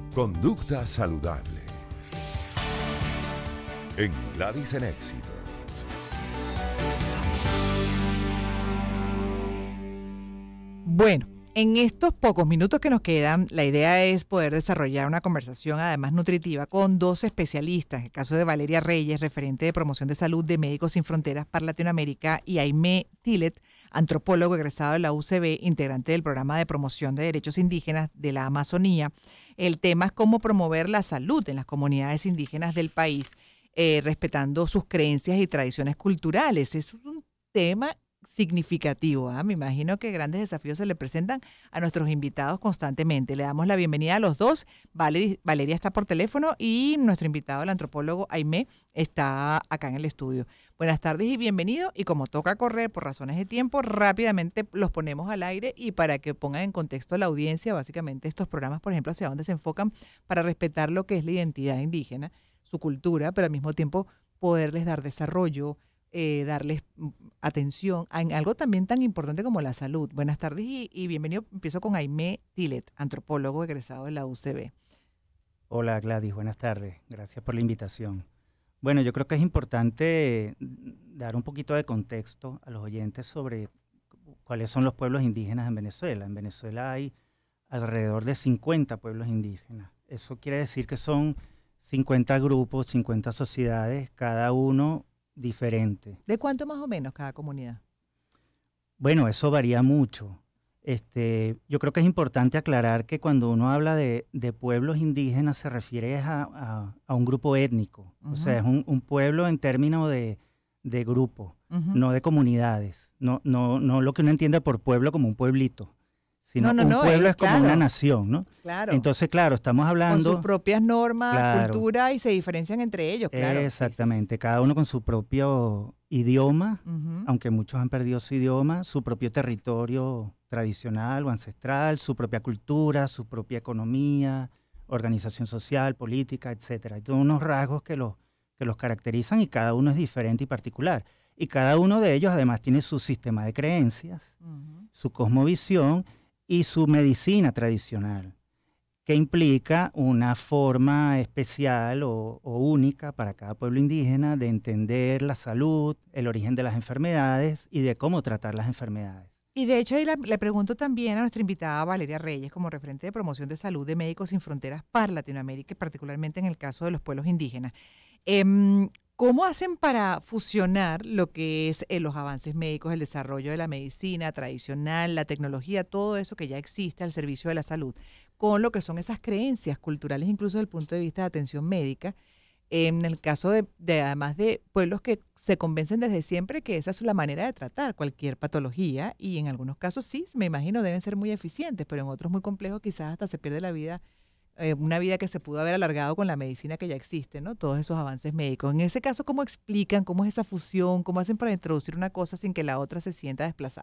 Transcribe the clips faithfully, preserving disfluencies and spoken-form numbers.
Conducta saludable. En Gladys en Éxito. Bueno, en estos pocos minutos que nos quedan, la idea es poder desarrollar una conversación además nutritiva con dos especialistas. El caso de Valeria Reyes, referente de promoción de salud de Médicos Sin Fronteras para Latinoamérica, y Aimé Tilet, antropólogo egresado de la U C B, integrante del programa de promoción de derechos indígenas de la Amazonía. El tema es cómo promover la salud en las comunidades indígenas del país, eh, respetando sus creencias y tradiciones culturales. Es un tema significativo, ¿eh? Me imagino que grandes desafíos se le presentan a nuestros invitados constantemente. Le damos la bienvenida a los dos. Valeria, Valeria está por teléfono y nuestro invitado, el antropólogo Aimé, está acá en el estudio. Buenas tardes y bienvenido. Y como toca correr por razones de tiempo, rápidamente los ponemos al aire y para que pongan en contexto a la audiencia, básicamente estos programas, por ejemplo, hacia dónde se enfocan para respetar lo que es la identidad indígena, su cultura, pero al mismo tiempo poderles dar desarrollo, Eh, darles atención en algo también tan importante como la salud. Buenas tardes y, y bienvenido. Empiezo con Aimé Tilet, antropólogo egresado de la U C B. Hola Gladys, buenas tardes. Gracias por la invitación. Bueno, yo creo que es importante dar un poquito de contexto a los oyentes sobre cuáles son los pueblos indígenas en Venezuela. En Venezuela hay alrededor de cincuenta pueblos indígenas. Eso quiere decir que son cincuenta grupos, cincuenta sociedades, cada uno diferente. ¿De cuánto más o menos cada comunidad? Bueno, eso varía mucho. Este, yo creo que es importante aclarar que cuando uno habla de, de pueblos indígenas se refiere a, a, a un grupo étnico. Uh-huh. O sea, es un, un pueblo en términos de, de grupo, uh-huh. no de comunidades. No, no, no lo que uno entiende por pueblo como un pueblito, sino no, no, un no, pueblo es, es como claro, una nación, ¿no? Claro. Entonces, claro, estamos hablando... Con sus propias normas, claro, cultura, y se diferencian entre ellos, claro. Exactamente, sí, sí, sí. Cada uno con su propio idioma, uh-huh. aunque muchos han perdido su idioma, su propio territorio tradicional o ancestral, su propia cultura, su propia economía, organización social, política, etcétera. Hay todos unos rasgos que los, que los caracterizan y cada uno es diferente y particular. Y cada uno de ellos además tiene su sistema de creencias, uh-huh. su cosmovisión y su medicina tradicional, que implica una forma especial o, o única para cada pueblo indígena de entender la salud, el origen de las enfermedades y de cómo tratar las enfermedades. Y de hecho, ahí la, le pregunto también a nuestra invitada Valeria Reyes, como referente de promoción de salud de Médicos Sin Fronteras para Latinoamérica, y particularmente en el caso de los pueblos indígenas. Eh, ¿Cómo hacen para fusionar lo que es eh, los avances médicos, el desarrollo de la medicina tradicional, la tecnología, todo eso que ya existe al servicio de la salud, con lo que son esas creencias culturales, incluso desde el punto de vista de atención médica? En el caso de, de, además de pueblos que se convencen desde siempre que esa es la manera de tratar cualquier patología, y en algunos casos sí, me imagino, deben ser muy eficientes, pero en otros muy complejos quizás hasta se pierde la vida, eh, una vida que se pudo haber alargado con la medicina que ya existe, ¿no? Todos esos avances médicos. En ese caso, ¿cómo explican, cómo es esa fusión, cómo hacen para introducir una cosa sin que la otra se sienta desplazada?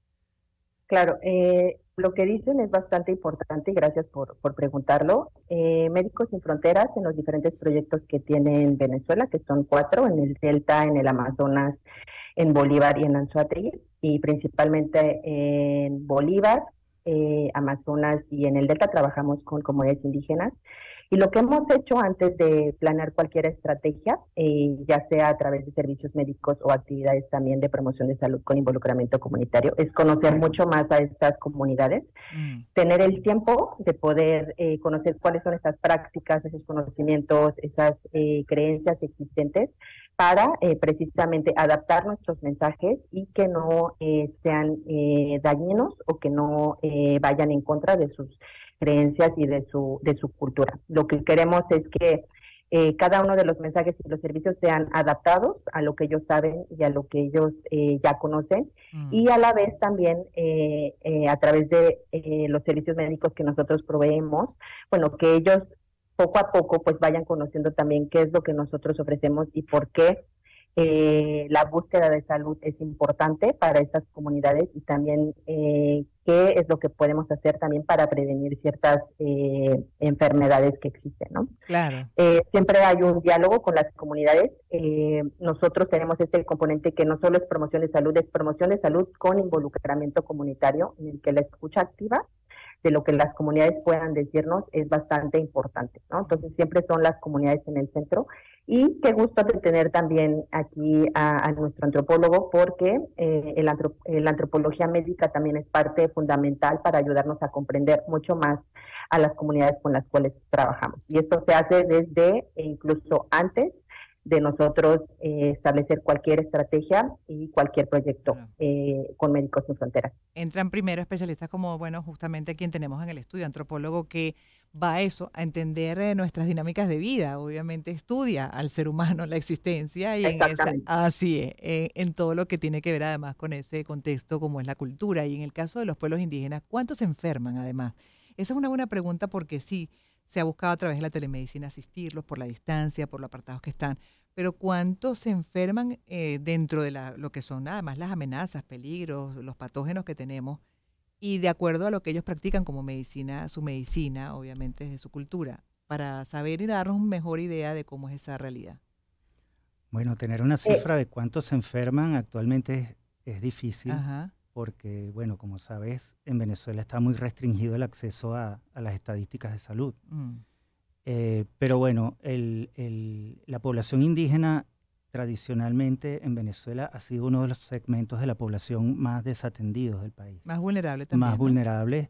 Claro, eh, lo que dicen es bastante importante y gracias por, por preguntarlo. Eh, Médicos Sin Fronteras, en los diferentes proyectos que tiene en Venezuela, que son cuatro, en el Delta, en el Amazonas, en Bolívar y en Anzoátegui, y principalmente en Bolívar, eh, Amazonas y en el Delta trabajamos con comunidades indígenas. Y lo que hemos hecho antes de planear cualquier estrategia, eh, ya sea a través de servicios médicos o actividades también de promoción de salud con involucramiento comunitario, es conocer mucho más a estas comunidades, mm. tener el tiempo de poder eh, conocer cuáles son estas prácticas, esos conocimientos, esas eh, creencias existentes, para eh, precisamente adaptar nuestros mensajes y que no eh, sean eh, dañinos o que no eh, vayan en contra de sus creencias y de su de su cultura. Lo que queremos es que eh, cada uno de los mensajes y los servicios sean adaptados a lo que ellos saben y a lo que ellos eh, ya conocen, mm. y a la vez también eh, eh, a través de eh, los servicios médicos que nosotros proveemos, bueno, que ellos poco a poco pues vayan conociendo también qué es lo que nosotros ofrecemos y por qué eh, la búsqueda de salud es importante para estas comunidades, y también eh, qué es lo que podemos hacer también para prevenir ciertas eh, enfermedades que existen, ¿no? Claro. Eh, siempre hay un diálogo con las comunidades. Eh, nosotros tenemos este componente que no solo es promoción de salud, es promoción de salud con involucramiento comunitario, en el que la escucha activa de lo que las comunidades puedan decirnos es bastante importante, ¿no? Entonces siempre son las comunidades en el centro. Y qué gusto de tener también aquí a, a nuestro antropólogo, porque eh, el antrop la antropología médica también es parte fundamental para ayudarnos a comprender mucho más a las comunidades con las cuales trabajamos. Y esto se hace desde e incluso antes de nosotros eh, establecer cualquier estrategia y cualquier proyecto claro. eh, con Médicos Sin Fronteras. Entran primero especialistas como, bueno, justamente quien tenemos en el estudio, antropólogo, que va a eso, a entender eh, nuestras dinámicas de vida. Obviamente estudia al ser humano, la existencia, y en esa, así es, eh, en todo lo que tiene que ver además con ese contexto como es la cultura. Y en el caso de los pueblos indígenas, ¿cuántos se enferman además? Esa es una buena pregunta porque sí, se ha buscado a través de la telemedicina asistirlos por la distancia, por los apartados que están, pero ¿cuántos se enferman eh, dentro de la, lo que son además las amenazas, peligros, los patógenos que tenemos? Y de acuerdo a lo que ellos practican como medicina, su medicina, obviamente desde su cultura, para saber y darnos una mejor idea de cómo es esa realidad. Bueno, tener una cifra de cuántos se enferman actualmente es, es difícil. Ajá. Porque, bueno, como sabes, en Venezuela está muy restringido el acceso a, a las estadísticas de salud. Mm. Eh, pero bueno, el, el, la población indígena tradicionalmente en Venezuela ha sido uno de los segmentos de la población más desatendidos del país. Más vulnerable también. Más ¿no? vulnerable.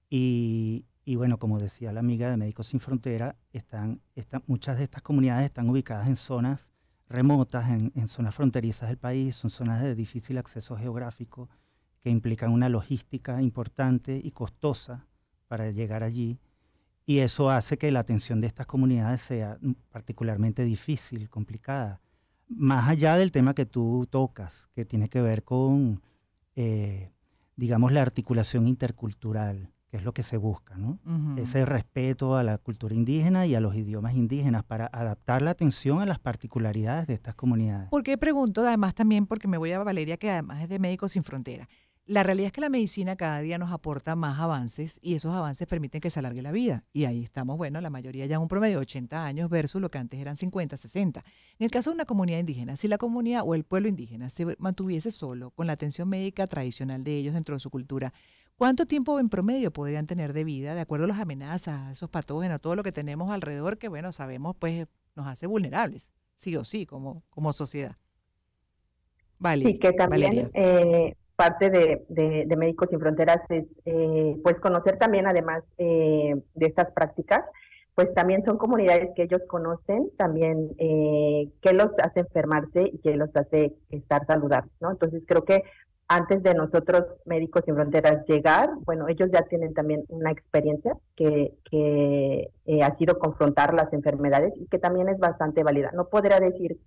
Y, y bueno, como decía la amiga de Médicos Sin Fronteras, están, están, muchas de estas comunidades están ubicadas en zonas remotas, en, en zonas fronterizas del país, son zonas de difícil acceso geográfico, que implican una logística importante y costosa para llegar allí, y eso hace que la atención de estas comunidades sea particularmente difícil, complicada. Más allá del tema que tú tocas, que tiene que ver con, eh, digamos, la articulación intercultural, que es lo que se busca, ¿no? Uh-huh. Ese respeto a la cultura indígena y a los idiomas indígenas para adaptar la atención a las particularidades de estas comunidades. ¿Por qué pregunto? Además también porque me voy a Valeria, que además es de Médicos Sin Fronteras. La realidad es que la medicina cada día nos aporta más avances y esos avances permiten que se alargue la vida. Y ahí estamos, bueno, la mayoría ya en un promedio de ochenta años versus lo que antes eran cincuenta, sesenta. En el caso de una comunidad indígena, si la comunidad o el pueblo indígena se mantuviese solo con la atención médica tradicional de ellos dentro de su cultura, ¿cuánto tiempo en promedio podrían tener de vida de acuerdo a las amenazas, esos patógenos, todo lo que tenemos alrededor que, bueno, sabemos pues nos hace vulnerables, sí o sí, como, como sociedad? Vale, sí, que también eh, parte de, de, de Médicos Sin Fronteras es eh, pues conocer también, además eh, de estas prácticas, pues también son comunidades que ellos conocen, también eh, qué los hace enfermarse y qué los hace estar saludables, ¿no? Entonces creo que antes de nosotros, Médicos Sin Fronteras, llegar, bueno, ellos ya tienen también una experiencia que, que eh, ha sido confrontar las enfermedades y que también es bastante válida. No podría decir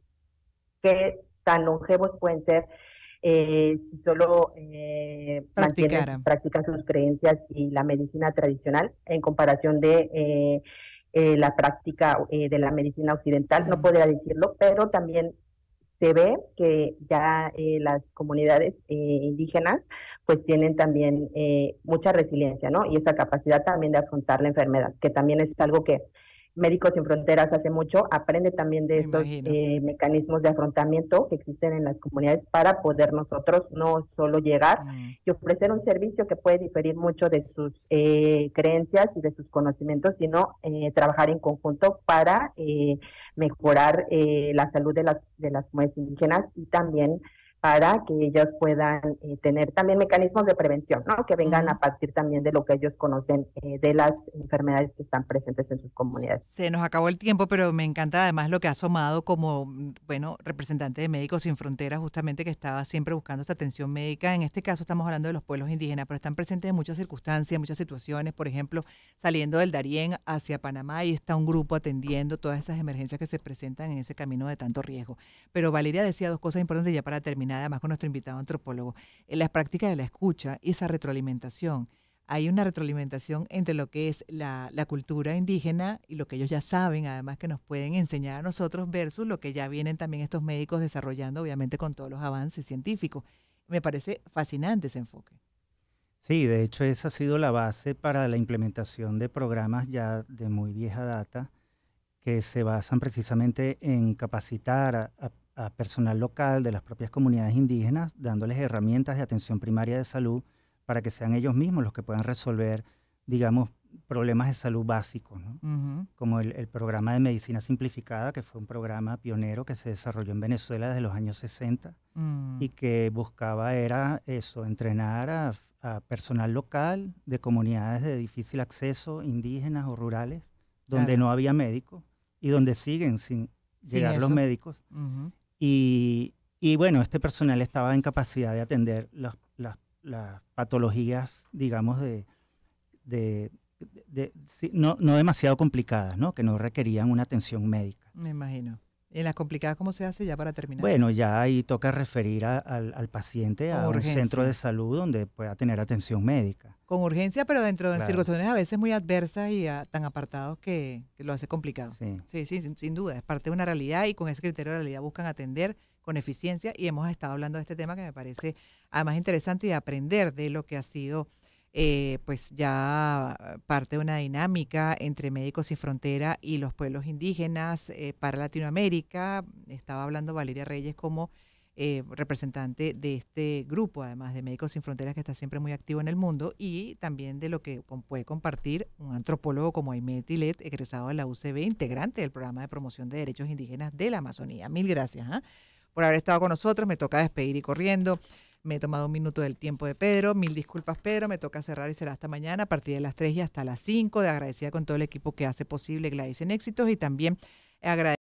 qué tan longevos pueden ser eh, si solo eh, mantienen, practican sus creencias y la medicina tradicional en comparación de eh, eh, la práctica eh, de la medicina occidental, uh-huh. No podría decirlo, pero también se ve que ya eh, las comunidades eh, indígenas pues tienen también eh, mucha resiliencia, ¿no? Y esa capacidad también de afrontar la enfermedad, que también es algo que Médicos Sin Fronteras hace mucho, aprende también de estos eh, mecanismos de afrontamiento que existen en las comunidades para poder nosotros no solo llegar mm. y ofrecer un servicio que puede diferir mucho de sus eh, creencias y de sus conocimientos, sino eh, trabajar en conjunto para eh, mejorar eh, la salud de las, de las comunidades indígenas y también para que ellos puedan eh, tener también mecanismos de prevención, ¿no? Que vengan uh-huh. a partir también de lo que ellos conocen eh, de las enfermedades que están presentes en sus comunidades. Se nos acabó el tiempo, pero me encanta además lo que ha asomado como, bueno, representante de Médicos Sin Fronteras, justamente que estaba siempre buscando esa atención médica. En este caso estamos hablando de los pueblos indígenas, pero están presentes en muchas circunstancias, muchas situaciones. Por ejemplo, saliendo del Darién hacia Panamá, y está un grupo atendiendo todas esas emergencias que se presentan en ese camino de tanto riesgo. Pero Valeria decía dos cosas importantes ya para terminar, además con nuestro invitado antropólogo, en las prácticas de la escucha y esa retroalimentación. Hay una retroalimentación entre lo que es la, la cultura indígena y lo que ellos ya saben, además que nos pueden enseñar a nosotros, versus lo que ya vienen también estos médicos desarrollando, obviamente con todos los avances científicos. Me parece fascinante ese enfoque. Sí, de hecho esa ha sido la base para la implementación de programas ya de muy vieja data, que se basan precisamente en capacitar a, a a personal local de las propias comunidades indígenas, dándoles herramientas de atención primaria de salud para que sean ellos mismos los que puedan resolver digamos, problemas de salud básicos, ¿no? Uh-huh. Como el, el programa de medicina simplificada, que fue un programa pionero que se desarrolló en Venezuela desde los años sesenta uh-huh. y que buscaba era eso, entrenar a, a personal local de comunidades de difícil acceso, indígenas o rurales, donde Claro. no había médicos y donde siguen sin, Sin llegar los eso. médicos. Uh-huh. Y, y bueno, este personal estaba en capacidad de atender las, las, las patologías, digamos, de, de, de, de- sí, no, no demasiado complicadas, ¿no? Que no requerían una atención médica. Me imagino. ¿Y en las complicadas cómo se hace ya para terminar? Bueno, ya ahí toca referir a- al, al paciente Con a un urgencia. centro de salud donde pueda tener atención médica. Con urgencia, pero dentro de Claro. circunstancias a veces muy adversas y ah, tan apartados que, que lo hace complicado. Sí. Sí, sí, sin, sin duda. Es parte de una realidad y con ese criterio de realidad buscan atender con eficiencia y hemos estado hablando de este tema que me parece además interesante y aprender de lo que ha sido eh, pues ya parte de una dinámica entre Médicos Sin Frontera y los pueblos indígenas eh, para Latinoamérica. Estaba hablando Valeria Reyes como eh, representante de este grupo, además de Médicos Sin Fronteras, que está siempre muy activo en el mundo, y también de lo que com- puede compartir un antropólogo como Aimé Tilet, egresado de la U C B, integrante del programa de promoción de derechos indígenas de la Amazonía. Mil gracias ¿ah? por haber estado con nosotros. Me toca despedir y corriendo. Me he tomado un minuto del tiempo de Pedro. Mil disculpas, Pedro. Me toca cerrar y será hasta mañana a partir de las tres y hasta las cinco. De agradecida con todo el equipo que hace posible Gladys en Éxitos y también agradecida